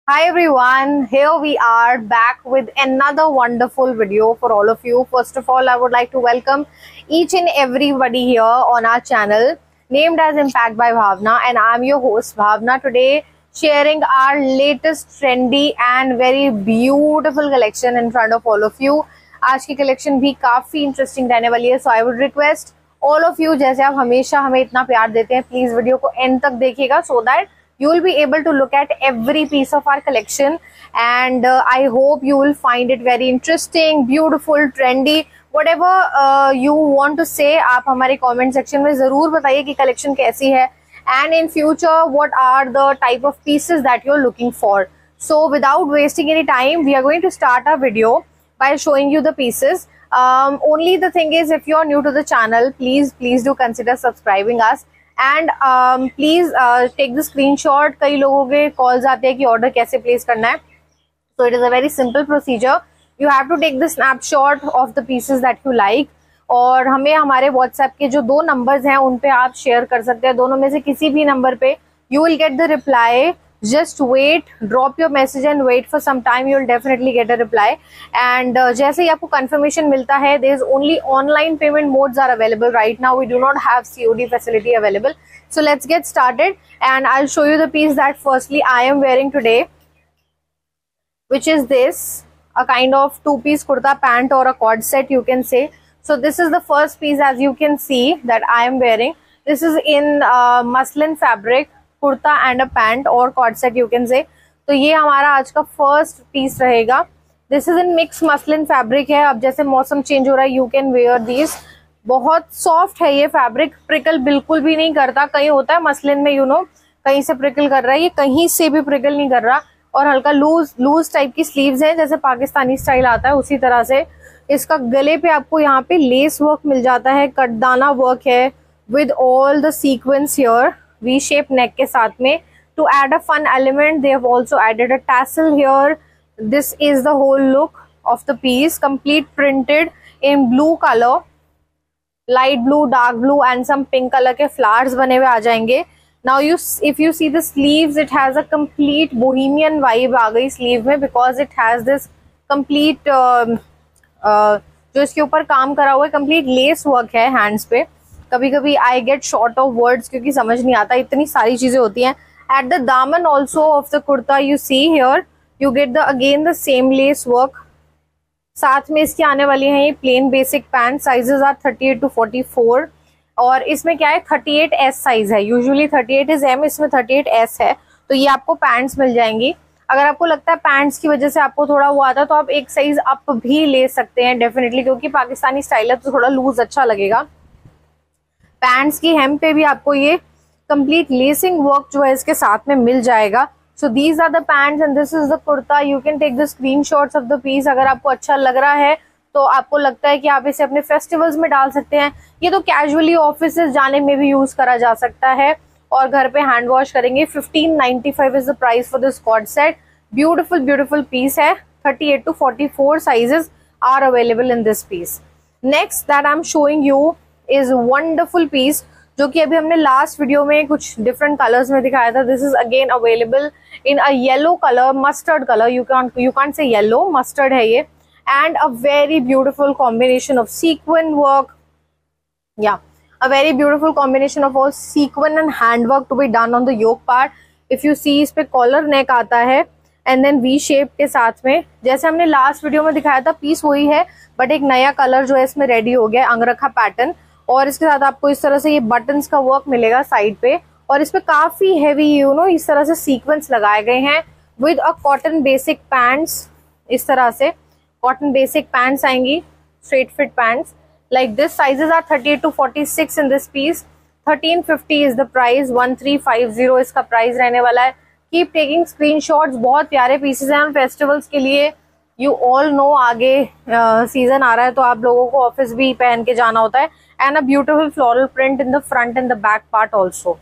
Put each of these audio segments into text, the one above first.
Hi everyone, here we are back with another wonderful video for all of you. First of all, I would like to welcome each and everybody here on our channel named as Impact by Bhavna, and I'm your host Bhavna, today sharing our latest trendy and very beautiful collection in front of all of you. आज की collection भी काफी interesting रहने वाली है, so I would request all of you, जैसे आप हमेशा हमें इतना प्यार देते हैं, प्लीज वीडियो को एंड तक देखिएगा so that you will be able to look at every piece of our collection, and I hope you will find it very interesting, beautiful, trendy, whatever you want to say. आप हमारे comment section में जरूर बताइए कि collection कैसी है, and in future what are the type of pieces that you're looking for. So without wasting any time, we are going to start our video by showing you the pieces. Only the thing is, if you're new to the channel, please do consider subscribing us. And please take the screenshot. कई लोगों के calls आते हैं कि order कैसे place करना है, so it is a very simple procedure. You have to take the snapshot of the pieces that you like, और हमें हमारे व्हाट्सएप के जो 2 नंबर्स हैं उन पे आप शेयर कर सकते हैं. दोनों में से किसी भी नंबर पे you will get the reply. Just wait, drop your message and wait for some time. You will definitely get a reply. And जैसे ही आपको confirmation मिलता है, there is only online payment modes are available right now. We do not have COD facility available. So let's get started, and I'll show you the piece that firstly I am wearing today, which is this, a kind of 2-piece kurta pant or a cord set, you can say. So this is the first piece, as you can see, that I am wearing. This is in muslin fabric, kurta and a pant और cord set, you can say. तो ये हमारा आज का first piece रहेगा. This is in mix muslin fabric है. अब जैसे मौसम चेंज हो रहा है, यू कैन वेयर दिस. बहुत सॉफ्ट है ये फैब्रिक, प्रिकल बिल्कुल भी नहीं करता. कहीं होता है मसलिन में, यू नो, कहीं से प्रिकल कर रहा है, ये कहीं से भी प्रिकल नहीं कर रहा. और हल्का लूज टाइप की स्लीव्स है, जैसे पाकिस्तानी स्टाइल आता है उसी तरह से. इसका गले पे आपको यहाँ पे लेस वर्क मिल जाता है, कटदाना वर्क है with all the sequence here, V shape neck के साथ में. To add a fun element, they have also added a tassel here. This is the whole look of the piece, complete printed in blue color, light blue, dark blue and some pink color के flowers बने हुए आ जाएंगे. Now if you see the sleeves, it has a complete bohemian vibe आ गई sleeve में, because it has this complete जो इसके ऊपर काम करा हुआ है, complete lace work है hands पे. कभी कभी I get short of words क्योंकि समझ नहीं आता, इतनी सारी चीजें होती हैं. एट द दामन also of the kurta you see here, you get the again the same lace work. साथ में इसकी आने वाली है ये plain basic pant. Sizes are 38 to 44, और इसमें क्या है, 38S साइज है. यूजुअली 38 इज M, इसमें 38S है. तो ये आपको पैंट्स मिल जाएंगी. अगर आपको लगता है पैंट्स की वजह से आपको थोड़ा वो आता है, तो आप एक साइज अप भी ले सकते हैं डेफिनेटली, क्योंकि पाकिस्तानी स्टाइल है तो थोड़ा लूज अच्छा लगेगा. पैंट्स की हेम पे भी आपको ये कंप्लीट लेसिंग वर्क जो है इसके साथ में मिल जाएगा. So these are the pants and this is the kurta. You can take the screenshots of the piece. अगर आपको अच्छा लग रहा है तो आपको लगता है कि आप इसे अपने फेस्टिवल्स में डाल सकते हैं. ये तो कैजुअली ऑफिस जाने में भी यूज करा जा सकता है, और घर पे हैंड वॉश करेंगे. 1595 is the price for this cord set. Beautiful piece है. 38 to 44 sizes are available in this piece. Next that I am showing you is wonderful piece, जो कि अभी हमने लास्ट वीडियो में कुछ डिफरेंट कलर्स में दिखाया था. This is again available in a yellow colour, mustard colour. You can't say yellow, mustard है ये. And a very beautiful combination of sequin work, या a very beautiful combination of all sequin and hand work to be done on the yoke part. If you see, इस पे collar नेक आता है and then V shape के साथ में, जैसे हमने लास्ट वीडियो में दिखाया था. पीस वही है, बट एक नया कलर जो है इसमें रेडी हो गया, अंगरखा पैटर्न. और इसके साथ आपको इस तरह से ये बटन्स का वर्क मिलेगा साइड पे, और इस पे काफी हैवी, यू नो, इस तरह से सीक्वेंस लगाए गए हैं with a cotton basic pants. इस तरह से कॉटन बेसिक पैंट्स आएंगी, straight fit pants like this. Sizes are 38 to 46 in this piece. 1350 is the price. 1350 इसका प्राइस रहने वाला है. Keep taking screenshots. बहुत प्यारे पीसेस हैं फेस्टिवल्स के लिए. यू ऑल नो आगे सीजन आ रहा है, तो आप लोगों को ऑफिस भी पहन के जाना होता है. And a beautiful floral print in the front and the back part also.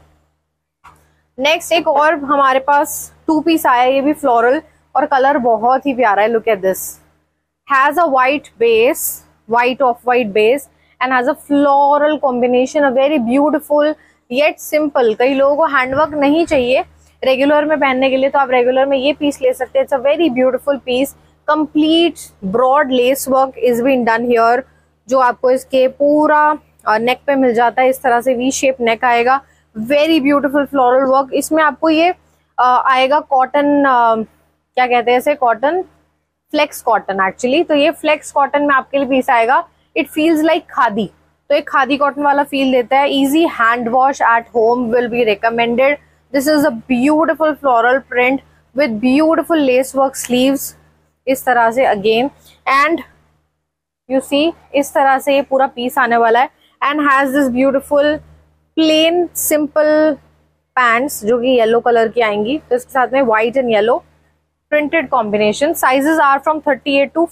Next एक और हमारे पास 2 पीस आया, ये भी फ्लोरल, और कलर बहुत ही प्यारा है. Look at this. Has a white base, white off white base, and has a floral combination. A very beautiful yet simple. कई लोगों को हैंडवर्क नहीं चाहिए, रेगुलर में पहनने के लिए, तो आप रेगुलर में ये पीस ले सकते हैं। It's a very beautiful piece, complete broad lace work is been done here, जो आपको इसके पूरा नेक पे मिल जाता है। इस तरह से वी शेप नेक आएगा, वेरी ब्यूटीफुल फ्लोरल वर्क। इसमें आपको ये आएगा कॉटन, क्या कहते हैं इसे, कॉटन, फ्लेक्स कॉटन एक्चुअली। तो ये फ्लेक्स कॉटन में आपके लिए पीस आएगा। इट फील्स लाइक खादी, तो एक खादी कॉटन वाला फील देता है। Easy hand wash at home will be recommended. This is a beautiful floral print with beautiful lace work sleeves, इस तरह से अगेन, एंड यू सी इस तरह से ये पूरा पीस आने वाला है। And has this beautiful plain simple pants जो कि येलो कलर की आएंगी, तो इसके साथ में white and yellow printed combination. Sizes are from 38 to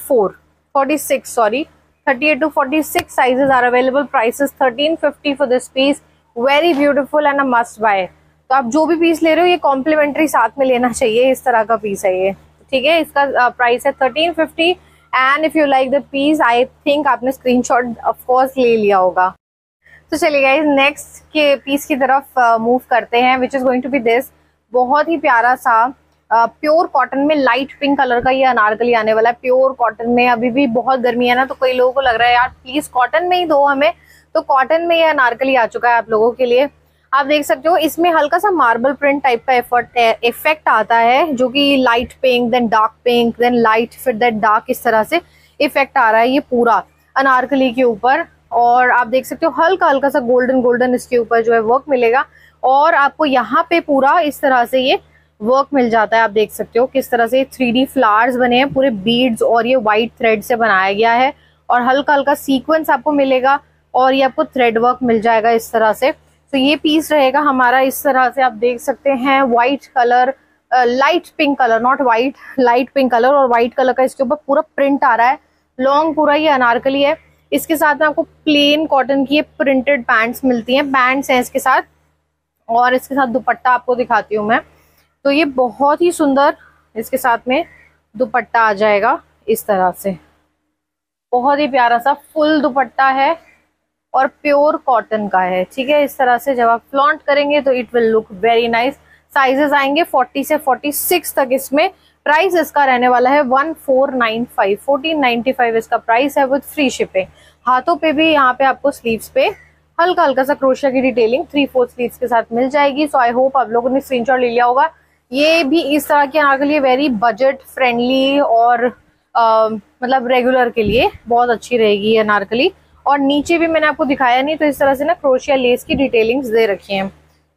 46 sorry, 38 to 46 sizes are available. Prices 1350 for this piece, very beautiful and a must buy. तो आप जो भी पीस ले रहे हो ये कॉम्प्लीमेंट्री साथ में लेना चाहिए, इस तरह का पीस है ये, ठीक है। इसका प्राइस है 1350 and if you like the piece I think आपने स्क्रीनशॉट ऑफ कोर्स ले लिया होगा। तो चलिए गाइस नेक्स्ट के पीस की तरफ मूव करते हैं, which is going to be this. बहुत ही प्यारा सा प्योर कॉटन में लाइट पिंक कलर का ये अनारकली आने वाला है। प्योर कॉटन में अभी भी बहुत गर्मी है ना, तो कई लोगों को लग रहा है यार प्लीज कॉटन में ही दो हमें, तो कॉटन में ये अनारकली आ चुका है आप लोगों के लिए। आप देख सकते हो इसमें हल्का सा मार्बल प्रिंट टाइप का इफेक्ट आता है, जो कि light pink then dark pink then light फिर दैट डार्क, इस तरह से इफेक्ट आ रहा है ये पूरा अनारकली के ऊपर। और आप देख सकते हो हल्का हल्का सा गोल्डन गोल्डन इसके ऊपर जो है वर्क मिलेगा, और आपको यहाँ पे पूरा इस तरह से ये वर्क मिल जाता है। आप देख सकते हो किस तरह से 3D फ्लावर्स बने हैं, पूरे बीड्स और ये व्हाइट थ्रेड से बनाया गया है, और हल्का हल्का सीक्वेंस आपको मिलेगा, और ये आपको थ्रेड वर्क मिल जाएगा इस तरह से। तो ये पीस रहेगा हमारा इस तरह से, आप देख सकते हैं white colour, light pink colour, not white, light pink colour, और व्हाइट कलर का इसके ऊपर पूरा प्रिंट आ रहा है। लॉन्ग पूरा ये अनारकली है। इसके साथ में आपको प्लेन कॉटन की प्रिंटेड पैंट्स मिलती हैं, पैंट्स हैं इसके साथ, और इसके साथ दुपट्टा आपको दिखाती हूँ मैं। तो ये बहुत ही सुंदर इसके साथ में दुपट्टा आ जाएगा इस तरह से, बहुत ही प्यारा सा फुल दुपट्टा है और प्योर कॉटन का है, ठीक है। इस तरह से जब आप फ्लॉन्ट करेंगे तो it will look very nice. Sizes आएंगे 40 से 46 तक इसमें। प्राइस इसका रहने वाला है 1495, 1495 इसका प्राइस है विद फ्री शिपिंग। हाथों पे भी यहाँ पे आपको स्लीव्स पे हल्का हल्का सा क्रोशिया की डिटेलिंग 3/4 स्लीव्स के साथ मिल जाएगी। सो आई होप आप लोगों ने स्क्रीनशॉट ले लिया होगा। ये भी इस तरह के अनारकली लिए वेरी बजट फ्रेंडली और मतलब रेगुलर के लिए बहुत अच्छी रहेगी ये अनारकली। और नीचे भी मैंने आपको दिखाया नहीं, तो इस तरह से ना क्रोशिया लेस की डिटेलिंग्स दे रखी हैं।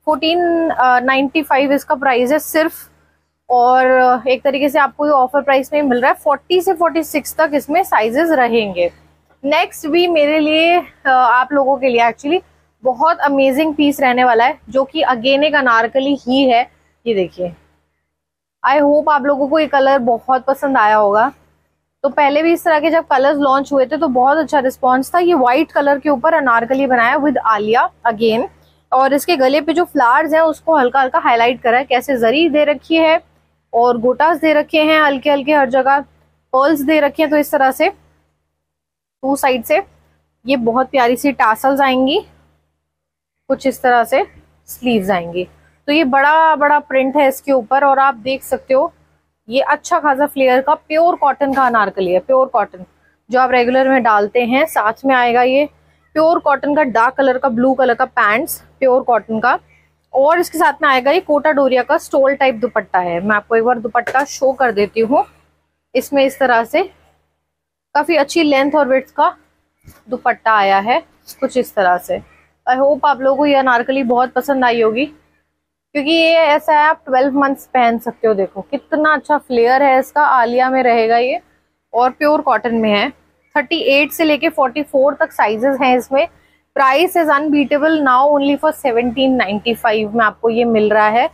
1495 इसका प्राइस है सिर्फ, और एक तरीके से आपको ये ऑफर प्राइस में मिल रहा है। 40 से 46 तक इसमें साइजेस रहेंगे। नेक्स्ट भी मेरे लिए आप लोगों के लिए एक्चुअली बहुत अमेजिंग पीस रहने वाला है, जो कि अगेन एक अनारकली ही है। ये देखिए, आई होप आप लोगों को ये कलर बहुत पसंद आया होगा। तो पहले भी इस तरह के जब कलर्स लॉन्च हुए थे तो बहुत अच्छा रिस्पॉन्स था। ये व्हाइट कलर के ऊपर अनारकली बनाया विद आलिया अगेन, और इसके गले पे जो फ्लावर्स हैं उसको हल्का हल्का हाईलाइट करा है, कैसे जरी दे रखी है और गोटास दे रखे हैं हल्के हल्के, हर जगह पर्ल्स दे रखे हैं। तो इस तरह से टू साइड से ये बहुत प्यारी सी टासल्स आएंगी, कुछ इस तरह से स्लीव्स आएंगी। तो ये बड़ा बड़ा प्रिंट है इसके ऊपर, और आप देख सकते हो ये अच्छा खासा फ्लेयर का प्योर कॉटन का अनारकली है। प्योर कॉटन जो आप रेगुलर में डालते हैं, साथ में आएगा ये प्योर कॉटन का डार्क कलर का ब्लू कलर का पैंट्स प्योर कॉटन का, और इसके साथ में आएगा ये कोटा डोरिया का स्टोल टाइप दुपट्टा है। मैं आपको एक बार दुपट्टा शो कर देती हूँ। इसमें इस तरह से काफी अच्छी लेंथ और विड्थ का दुपट्टा आया है, कुछ इस तरह से। आई होप आप लोगों को ये अनारकली बहुत पसंद आई होगी, क्योंकि ये ऐसा है आप 12 मंथ्स पहन सकते हो। देखो कितना अच्छा फ्लेयर है इसका, आलिया में रहेगा ये और प्योर कॉटन में है। 38 से लेके 44 तक साइजेस हैं इसमें। Price is unbeatable now only for 1795 में आपको ये मिल रहा है।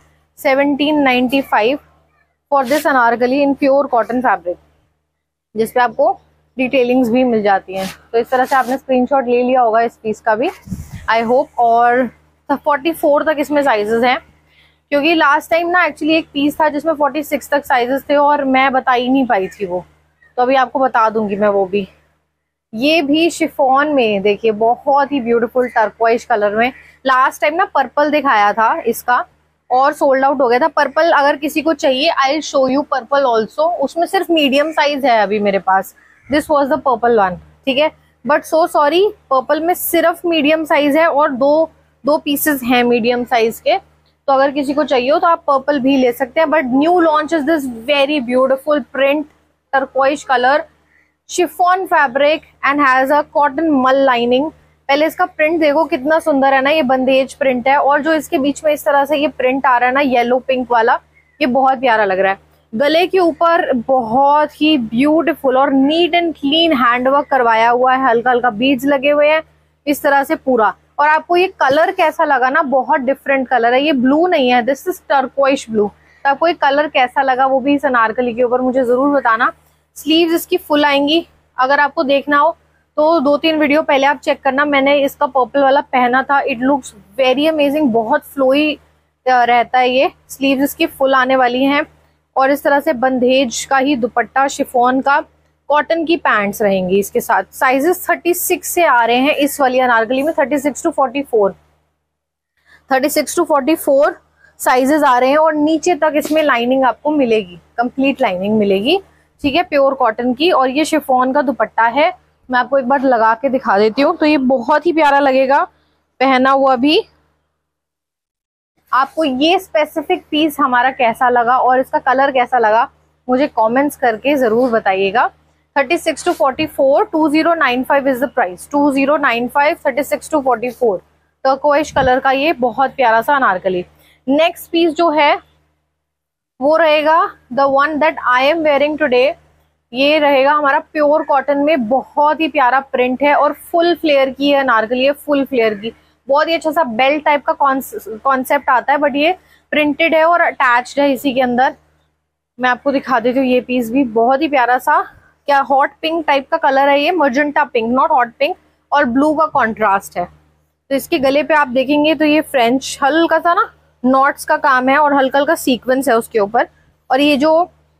1795 for this anarkali in pure cotton fabric, जिसपे आपको डिटेलिंग्स भी मिल जाती हैं। तो इस तरह से आपने स्क्रीनशॉट ले लिया होगा इस पीस का भी, आई होप। और 44 तक इसमें साइजेस हैं, क्योंकि लास्ट टाइम ना एक्चुअली एक पीस था जिसमें 46 तक साइजेस थे और मैं बता ही नहीं पाई थी वो, तो अभी आपको बता दूंगी मैं वो भी। ये भी शिफॉन में देखिए, बहुत ही ब्यूटीफुल टर्कोइश कलर में। लास्ट टाइम ना पर्पल दिखाया था इसका, और सोल्ड आउट हो गया था। पर्पल अगर किसी को चाहिए, I will show you purple also. उसमें सिर्फ मीडियम साइज है अभी मेरे पास। This was the purple one, ठीक है। बट सो सॉरी, पर्पल में सिर्फ मीडियम साइज है और दो पीसेस हैं मीडियम साइज के। तो अगर किसी को चाहिए हो तो आप पर्पल भी ले सकते हैं। But new launch is this very beautiful print turquoise colour chiffon fabric and has a cotton mul lining. पहले इसका प्रिंट देखो कितना सुंदर है ना, ये बंदेज प्रिंट है। और जो इसके बीच में इस तरह से ये प्रिंट आ रहा है ना, येलो पिंक वाला, ये बहुत प्यारा लग रहा है। गले के ऊपर बहुत ही ब्यूटीफुल और नीट एंड क्लीन हैंडवर्क करवाया हुआ है, हल्का हल्का बीड्स लगे हुए हैं इस तरह से पूरा। और आपको ये कलर कैसा लगा ना, बहुत डिफरेंट कलर है, ये ब्लू नहीं है, दिस इज टर्कोइश ब्लू। तो आपको ये कलर कैसा लगा वो भी इस अनारकली के ऊपर मुझे जरूर बताना। स्लीव्स इसकी फुल आएंगी। अगर आपको देखना हो तो 2-3 वीडियो पहले आप चेक करना, मैंने इसका पर्पल वाला पहना था। इट लुक्स वेरी अमेजिंग, बहुत फ्लोई रहता है ये। स्लीव्स इसकी फुल आने वाली हैं और इस तरह से बंदेज का ही दुपट्टा, शिफॉन का, कॉटन की पैंट्स रहेंगी इसके साथ। साइजेस 36 से आ रहे हैं इस वाली अनारकली में, 36 to 44, 36 to 44 साइजेस आ रहे हैं। और नीचे तक इसमें लाइनिंग आपको मिलेगी, कंप्लीट लाइनिंग मिलेगी, ठीक है, प्योर कॉटन की। और ये शिफॉन का दुपट्टा है, मैं आपको एक बार लगा के दिखा देती हूँ। तो ये बहुत ही प्यारा लगेगा पहना हुआ भी। आपको ये स्पेसिफिक पीस हमारा कैसा लगा और इसका कलर कैसा लगा मुझे कमेंट्स करके जरूर बताइएगा। 36 to 44, 2095 is the price, 2095, 36 to 44 turquoise colour का ये बहुत प्यारा सा अनारकली। नेक्स्ट पीस जो है वो रहेगा the one that I am wearing today. ये रहेगा हमारा प्योर कॉटन में, बहुत ही प्यारा प्रिंट है और फुल फ्लेयर की है अनारकली है, फुल फ्लेयर की। बहुत ही अच्छा सा बेल्ट टाइप का कॉन्सेप्ट आता है, बट ये प्रिंटेड है और अटैच्ड है इसी के अंदर। मैं आपको दिखा देती हूँ ये पीस भी, बहुत ही प्यारा सा, क्या हॉट पिंक टाइप का कलर है ये, magenta pink, not hot pink, और ब्लू का कॉन्ट्रास्ट है। तो इसके गले पे आप देखेंगे तो ये फ्रेंच हल्का सा ना नॉट्स का काम है और हल्का हल्का सीक्वेंस है उसके ऊपर। और ये जो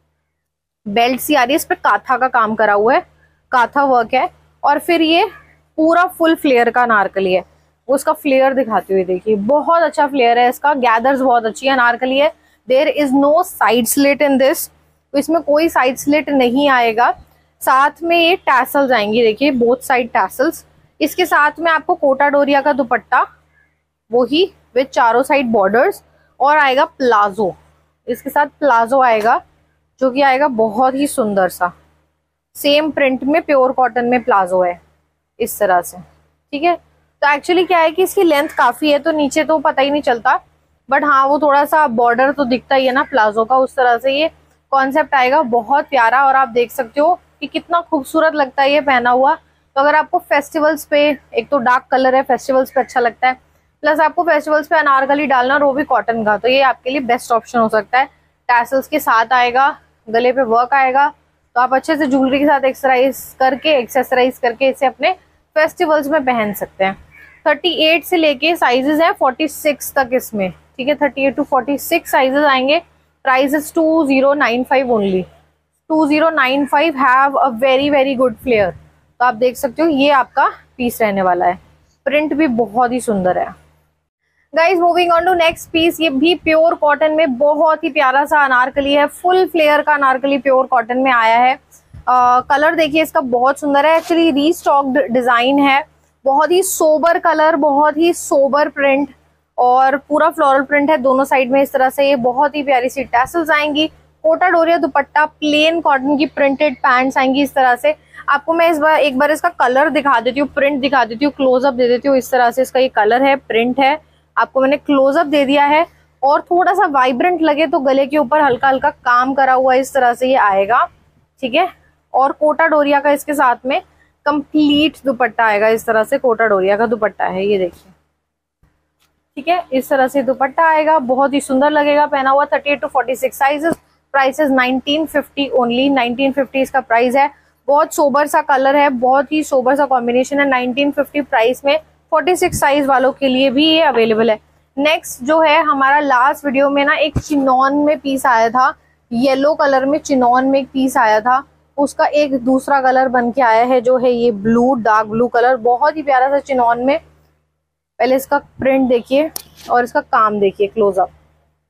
बेल्ट सी आ रही है इस पे काथा का काम करा हुआ है, काथा वर्क है। और फिर ये पूरा फुल फ्लेयर का अनारकली है, उसका फ्लेयर दिखाते हुए देखिए, बहुत अच्छा फ्लेयर है इसका, गैदर्स बहुत अच्छी है, अनारकली है। There is no side slit in this, तो इसमें कोई साइड स्लिट नहीं आएगा। साथ में ये टैसल्स आएंगी, देखिए बोथ साइड टैसल्स। इसके साथ में आपको कोटा डोरिया का दुपट्टा, वो ही विद चारों साइड बॉर्डर्स, और आएगा प्लाजो, इसके साथ प्लाजो आएगा जो कि आएगा बहुत ही सुंदर सा, सेम प्रिंट में प्योर कॉटन में प्लाजो है इस तरह से, ठीक है। तो एक्चुअली क्या है कि इसकी लेंथ काफी है तो नीचे तो पता ही नहीं चलता, बट हाँ वो थोड़ा सा बॉर्डर तो दिखता ही है ना प्लाजो का, उस तरह से ये कॉन्सेप्ट आएगा, बहुत प्यारा। और आप देख सकते हो कि कितना खूबसूरत लगता है ये पहना हुआ। तो अगर आपको फेस्टिवल्स पे, एक तो डार्क कलर है, फेस्टिवल्स पे अच्छा लगता है, प्लस आपको फेस्टिवल्स पे अनारकली डालना और वो भी कॉटन का, तो ये आपके लिए बेस्ट ऑप्शन हो सकता है। टैसल्स के साथ आएगा, गले पे वर्क आएगा, तो आप अच्छे से ज्वेलरी के साथ एक्सेसराइज करके इसे अपने फेस्टिवल्स में पहन सकते हैं। 38 से लेके साइजेस है 46 तक इसमें, ठीक है, 38 to 46 साइजेस आएंगे। Price is 2095 only, 2095 have a very very good flare. तो आप देख सकते हो ये आपका पीस रहने वाला है, प्रिंट भी बहुत ही सुंदर है। Guys moving on to next piece, ये भी प्योर कॉटन में बहुत ही प्यारा सा अनारकली है, फुल फ्लेयर का अनारकली प्योर कॉटन में आया है। कलर देखिए इसका बहुत सुंदर है, एक्चुअली रीस्टॉक्ड डिजाइन है, बहुत ही सोबर कलर, बहुत ही सोबर प्रिंट और पूरा फ्लोरल प्रिंट है दोनों साइड में इस तरह से। ये बहुत ही प्यारी सी टैसल्स आएंगी, कोटा डोरिया दुपट्टा, प्लेन कॉटन की प्रिंटेड पैंट्स आएंगी इस तरह से। आपको मैं एक बार इसका कलर दिखा देती हूँ, प्रिंट दिखा देती हूँ, क्लोजअप दे देती हूँ। इस तरह से इसका ये कलर है, प्रिंट है, आपको मैंने क्लोजअप दे दिया है। और थोड़ा सा वाइब्रेंट लगे तो गले के ऊपर हल्का हल्का काम करा हुआ इस तरह से ये आएगा, ठीक है। और कोटा डोरिया का इसके साथ में कंप्लीट दुपट्टा आएगा, इस तरह से कोटा डोरिया का दुपट्टा है, ये देखिए, ठीक है, इस तरह से दुपट्टा आएगा, बहुत ही सुंदर लगेगा पहना हुआ। 38 to 46 साइजेस, प्राइसेस 1950 ओनली, 1950 इसका प्राइस है। बहुत सोबर सा कलर है, बहुत ही सोबर सा कॉम्बिनेशन है, 1950 प्राइस में 46 साइज वालों के लिए भी ये अवेलेबल है। नेक्स्ट जो है हमारा लास्ट वीडियो में ना एक चिनॉन में पीस आया था, येलो कलर में चिनॉन में एक पीस आया था, उसका एक दूसरा कलर बन के आया है जो है ये ब्लू, डार्क ब्लू कलर, बहुत ही प्यारा सा चिनॉन में। पहले इसका प्रिंट देखिए और इसका काम देखिए क्लोजअप,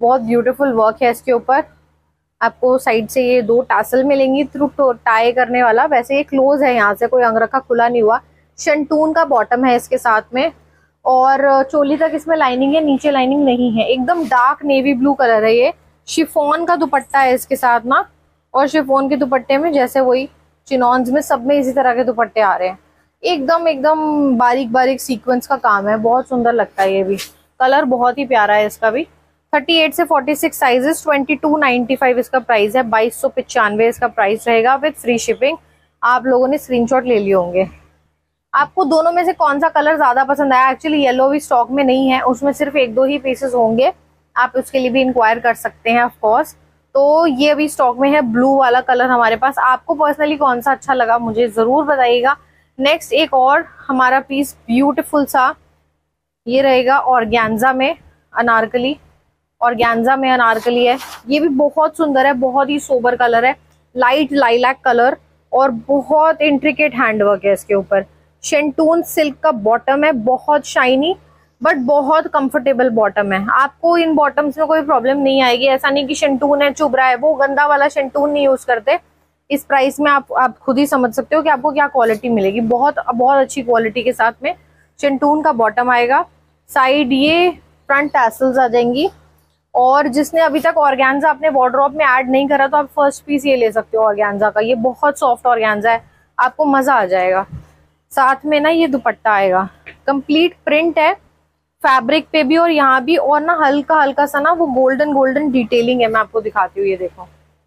बहुत ब्यूटीफुल वर्क है इसके ऊपर। आपको साइड से ये 2 टासल मिलेंगी थ्रू टाई करने वाला। वैसे ये क्लोज है, यहाँ से कोई अंगरखा खुला नहीं हुआ। शंटून का बॉटम है इसके साथ में, और चोली तक इसमें लाइनिंग है, नीचे लाइनिंग नहीं है। एकदम डार्क नेवी ब्लू कलर है ये। शिफॉन का दुपट्टा है इसके साथ ना, और शिफॉन के दुपट्टे में जैसे वही चिनॉन्स में सब में इसी तरह के दुपट्टे आ रहे हैं। एकदम एकदम बारीक बारीक सीक्वेंस का काम है, बहुत सुंदर लगता है ये भी। कलर बहुत ही प्यारा है इसका भी। 38 से 46 साइजेस, 2295 इसका प्राइस है। 2295 इसका प्राइस रहेगा विद फ्री शिपिंग। आप लोगों ने स्क्रीनशॉट ले लिए होंगे। आपको दोनों में से कौन सा कलर ज्यादा पसंद आया? एक्चुअली येलो भी स्टॉक में नहीं है, उसमें सिर्फ 1-2 ही पीसेस होंगे। आप उसके लिए भी इंक्वायर कर सकते हैं ऑफ कोर्स। तो ये भी स्टॉक में है, ब्लू वाला कलर हमारे पास। आपको पर्सनली कौन सा अच्छा लगा मुझे जरूर बताइएगा। नेक्स्ट एक और हमारा पीस ब्यूटीफुल सा ये रहेगा ऑर्गेन्जा में अनारकली। ऑर्गेन्जा में अनारकली है, ये भी बहुत सुंदर है, बहुत ही सोबर कलर है, लाइट लाइलैक कलर, और बहुत इंट्रिकेट हैंडवर्क है इसके ऊपर। शेंटून सिल्क का बॉटम है, बहुत शाइनी बट बहुत कंफर्टेबल बॉटम है। आपको इन बॉटम्स में कोई प्रॉब्लम नहीं आएगी। ऐसा नहीं कि शेंटून है चुभ रहा है, वो गंदा वाला शेंटून नहीं यूज करते। इस प्राइस में आप खुद ही समझ सकते हो कि आपको क्या क्वालिटी मिलेगी। बहुत बहुत अच्छी क्वालिटी के साथ में शेंटून का बॉटम आएगा। साइड ये फ्रंट टैसल्स आ जाएंगी। और जिसने अभी तक ऑर्गेन्जा अपने वार्डरोब में ऐड नहीं करा तो आप फर्स्ट पीस ये ले सकते हो ऑर्गेन्जा का। ये बहुत सॉफ्ट ऑर्गेन्जा है, आपको मजा आ जाएगा। साथ में ना ये दुपट्टा आएगा, कंप्लीट प्रिंट है फैब्रिक पे भी और यहाँ भी, और ना हल्का हल्का सा ना वो गोल्डन गोल्डन डिटेलिंग है। मैं आपको दिखाती हूँ, ये देखो,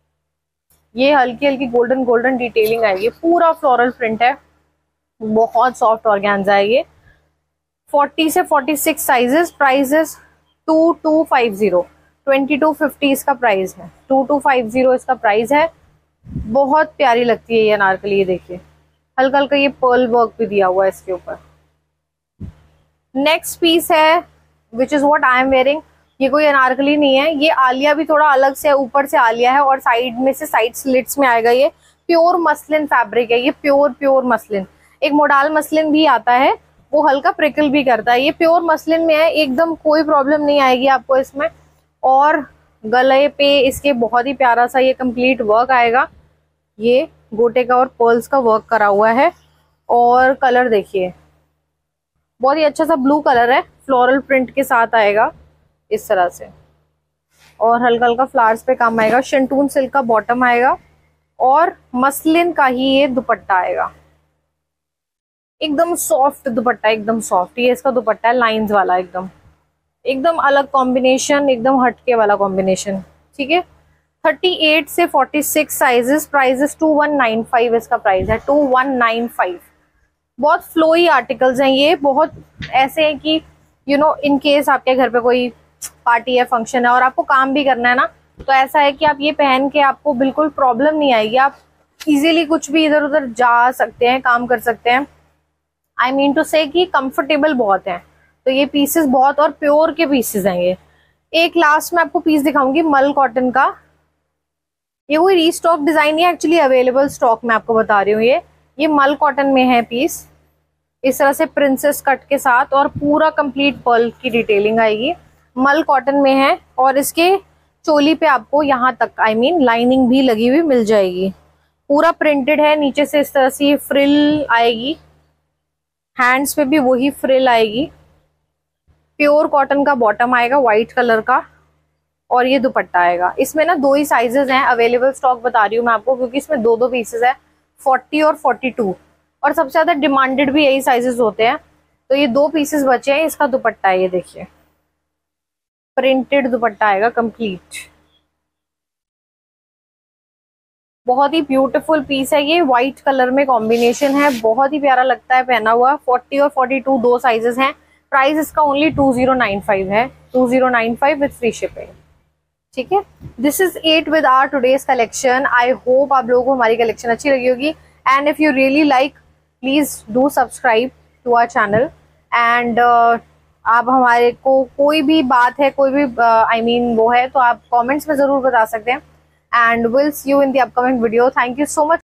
ये हल्की हल्की गोल्डन गोल्डन डिटेलिंग आएगी। पूरा फ्लोरल प्रिंट है, बहुत सॉफ्ट ऑर्गेन्जा है ये। 40 से 46 साइजेस, प्राइजेस 2250, 2250 इसका प्राइस है। 2250 इसका प्राइस है। बहुत प्यारी लगती है ये अनारकली। ये देखिए हल्का हल्का ये पर्ल वर्क भी दिया हुआ है इसके ऊपर। नेक्स्ट पीस है which is what I am wearing. ये कोई अनारकली नहीं है, ये आलिया भी थोड़ा अलग से, ऊपर से आलिया है और साइड में से साइड स्लिट्स में आएगा। ये प्योर मसलिन फैब्रिक है, ये प्योर मसलिन। एक मोडाल मसलिन भी आता है, वो हल्का प्रिकल भी करता है। ये प्योर मसलिन में है, एकदम कोई प्रॉब्लम नहीं आएगी आपको इसमें। और गले पे इसके बहुत ही प्यारा सा ये कंप्लीट वर्क आएगा। ये गोटे का और पर्ल्स का वर्क करा हुआ है। और कलर देखिए, बहुत ही अच्छा सा ब्लू कलर है, फ्लोरल प्रिंट के साथ आएगा इस तरह से, और हल्का हल्का फ्लावर्स पे काम आएगा। शेंटून सिल्क का बॉटम आएगा और मसलिन का ही ये दुपट्टा आएगा। एकदम सॉफ्ट दुपट्टा, एकदम सॉफ्ट। ये इसका दुपट्टा है लाइंस वाला, एकदम एकदम अलग कॉम्बिनेशन, एकदम हटके वाला कॉम्बिनेशन। ठीक है। 38 से 46 साइजेस, प्राइजेस 2195 इसका प्राइस है, 2195। बहुत फ्लोई आर्टिकल्स हैं ये, बहुत ऐसे हैं कि यू नो इन केस आपके घर पे कोई पार्टी है, फंक्शन है और आपको काम भी करना है ना, तो ऐसा है कि आप ये पहन के आपको बिल्कुल प्रॉब्लम नहीं आएगी। आप इजीली कुछ भी इधर उधर जा सकते हैं, काम कर सकते हैं। आई मीन टू से कि कंफर्टेबल बहुत है। तो ये पीसेस बहुत और प्योर के पीसेस हैं ये। एक लास्ट में आपको पीस दिखाऊंगी मल कॉटन का। ये कोई रीस्टॉक डिजाइन है, एक्चुअली अवेलेबल स्टॉक में आपको बता रही हूँ। ये मल कॉटन में है पीस, इस तरह से प्रिंसेस कट के साथ, और पूरा कंप्लीट पर्ल की डिटेलिंग आएगी। मल कॉटन में है और इसके चोली पे आपको यहाँ तक आई मीन लाइनिंग भी लगी हुई मिल जाएगी। पूरा प्रिंटेड है, नीचे से इस तरह से फ्रिल आएगी, हैंड्स पे भी वही फ्रिल आएगी। प्योर कॉटन का बॉटम आएगा व्हाइट कलर का, और ये दुपट्टा आएगा। इसमें ना 2 ही साइजेस हैं, अवेलेबल स्टॉक बता रही हूँ मैं आपको, क्योंकि इसमें 2 पीसेस है, 40 और 42, और सबसे ज्यादा डिमांडेड भी यही साइजेस होते हैं। तो ये 2 पीसेस बचे हैं। इसका दुपट्टा है, ये देखिए प्रिंटेड दुपट्टा आएगा कंप्लीट। बहुत ही ब्यूटीफुल पीस है ये, व्हाइट कलर में कॉम्बिनेशन है, बहुत ही प्यारा लगता है पहना हुआ। 40 और 42 2 साइजेस हैं। प्राइस इसका ओनली 2095 है, 2095 विद फ्री शिपिंग। ठीक है। This is it with our today's collection. I hope आप लोगों को हमारी कलेक्शन अच्छी लगी होगी, and if you really like please do subscribe to our channel. And आप हमारे को कोई भी बात है, कोई भी आई मीन वो है, तो आप कमेंट्स में जरूर बता सकते हैं। And will see you in the upcoming video. Thank you so much.